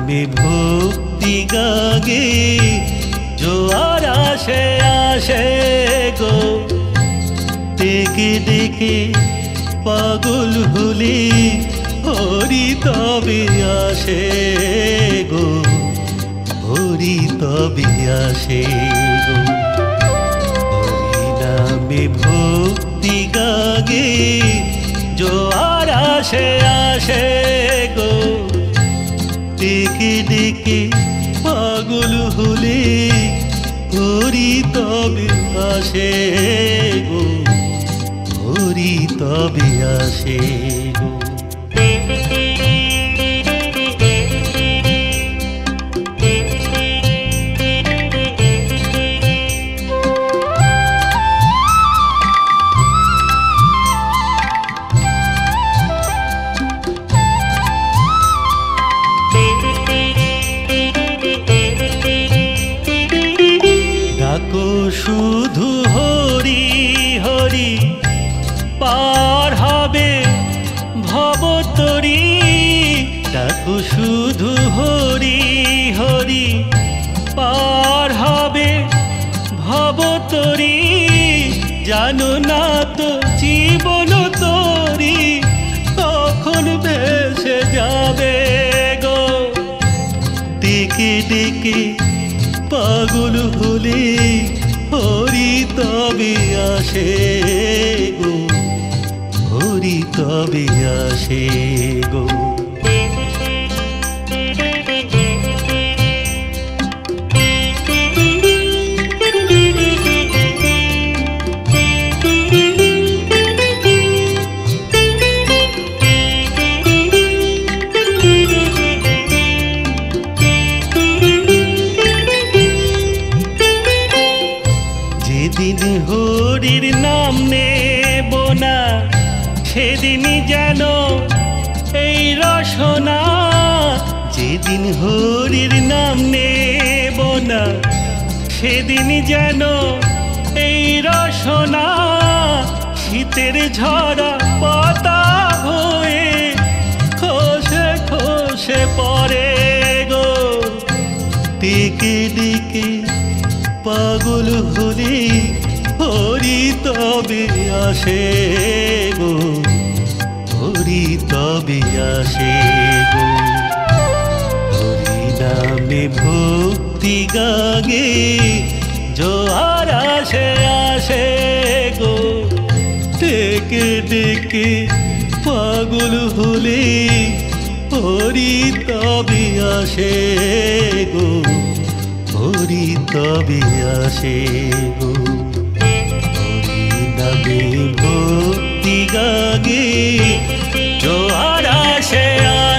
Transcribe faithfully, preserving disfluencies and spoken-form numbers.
নামে ভক্তি গাগে জোয়ার আসে আসে গো ডেকে ডেকে পাগল হলে হরি তবে আসে গো হরি তবে আসে গো হরি নামে ভক্তি গাগে জোয়ার আসে আসে গো ডেকে ডেকে পাগল হলে হরি তবে আসে গো হরি তবে আসে গো ডাকো শুধু হরি হরি পার হবে ভবতরী ডাকো শুধু হরি হরি পার হবে ভবতরী জানো না তো জীবন তরি কখন ভেসে যাবে গো ডেকে ডেকে পাগল হলে হরি তবে আসে গো হরি তবে আসে গো যেদিন হরির নাম নেব না সেদিন যেন এই রসনা যেদিন হরির নাম নেব না সেদিন যেন এই রসনা শীতের ঝরা পাতা হয়ে খসে খসে পড়ে গো ডেকে ডেকে পাগল হলে হরি তবে আসে গো হরি তবে আসে গো হরি নামে ভক্তি গাগে জোয়ার আসে আসে গো ডেকে ডেকে পাগল হলে হরি তবে আসে গো হরি তবে আসে গো হরি নামে ভক্তি গাগে জোয়ার আসে